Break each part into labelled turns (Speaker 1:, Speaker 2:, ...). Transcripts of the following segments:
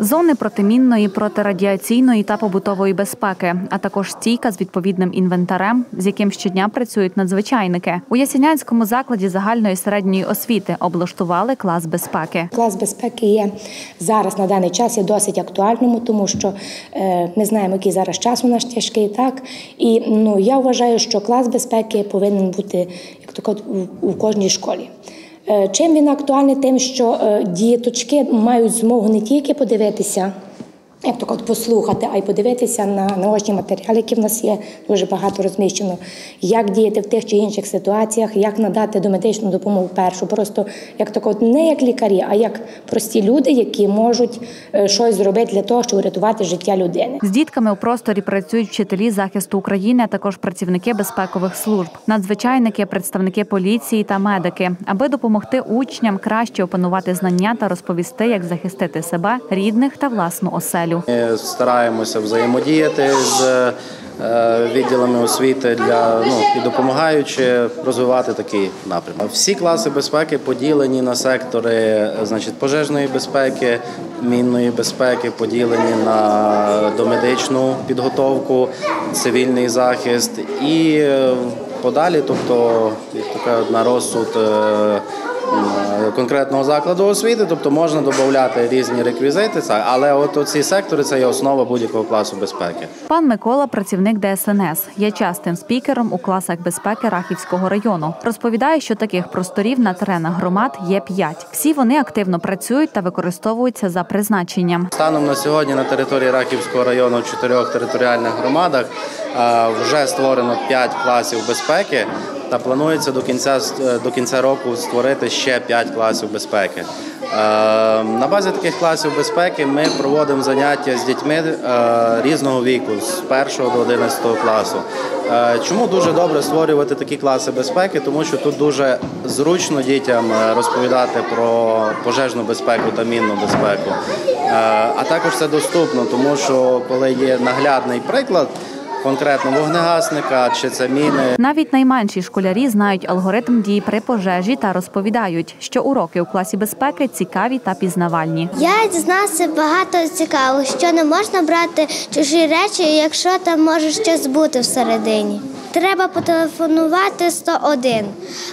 Speaker 1: Зони протимінної, протирадіаційної та побутової безпеки, а також стійка з відповідним інвентарем, з яким щодня працюють надзвичайники. У Ясінянському закладі загальної середньої освіти облаштували клас безпеки.
Speaker 2: Клас безпеки є зараз на даний час є досить актуальним, тому що ми знаємо, який зараз час у нас тяжкий, так? І я вважаю, що клас безпеки повинен бути як то кажуть, у кожній школі. Чим він актуальний? Тим, що діточки мають змогу не тільки подивитися, як то кажуть, послухати, а й подивитися на наочні матеріали, які в нас є, дуже багато розміщено, як діяти в тих чи інших ситуаціях, як надати домедичну допомогу першу. Просто, як то кажуть, не як лікарі, а як прості люди, які можуть щось зробити для того, щоб врятувати життя людини.
Speaker 1: З дітками у просторі працюють вчителі захисту України, а також працівники безпекових служб, надзвичайники, представники поліції та медики, аби допомогти учням краще опанувати знання та розповісти, як захистити себе, рідних та власну оселю.
Speaker 3: Ми стараємося взаємодіяти з відділами освіти і допомагаючи розвивати такий напрямок. Всі класи безпеки поділені на сектори, пожежної безпеки, мінної безпеки, поділені на домедичну підготовку, цивільний захист і подалі, тобто на розсуд конкретного закладу освіти, тобто можна додати різні реквізити, але от ці сектори – це є основа будь-якого класу безпеки.
Speaker 1: Пан Микола – працівник ДСНС, є частим спікером у класах безпеки Рахівського району. Розповідає, що таких просторів на теренах громад є 5. Всі вони активно працюють та використовуються за призначенням. Станом
Speaker 3: на сьогодні на території Рахівського району в 4 територіальних громадах вже створено 5 класів безпеки. Та планується до кінця року створити ще 5 класів безпеки. На базі таких класів безпеки ми проводимо заняття з дітьми різного віку, з 1 до 11 класу. Чому дуже добре створювати такі класи безпеки? Тому що тут дуже зручно дітям розповідати про пожежну безпеку та мінну безпеку. А також це доступно, тому що коли є наглядний приклад, конкретно вогнегасника чи це міни.
Speaker 1: Навіть найменші школярі знають алгоритм дій при пожежі та розповідають, що уроки у класі безпеки цікаві та пізнавальні.
Speaker 4: Я дізналася багато цікавого, що не можна брати чужі речі, якщо там може щось бути всередині. Треба потелефонувати 101.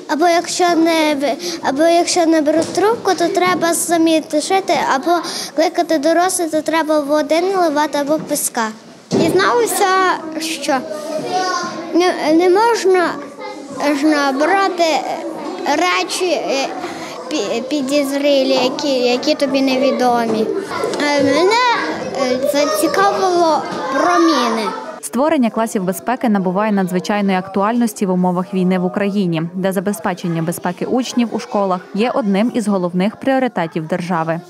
Speaker 4: Або якщо не беруть трубку, то треба самі тушити, або кликати дорослих, то треба води наливати або піска. Дізналася, що не можна брати речі підозрілі, які тобі невідомі. Мене зацікавило про міни.
Speaker 1: Створення класів безпеки набуває надзвичайної актуальності в умовах війни в Україні, де забезпечення безпеки учнів у школах є одним із головних пріоритетів держави.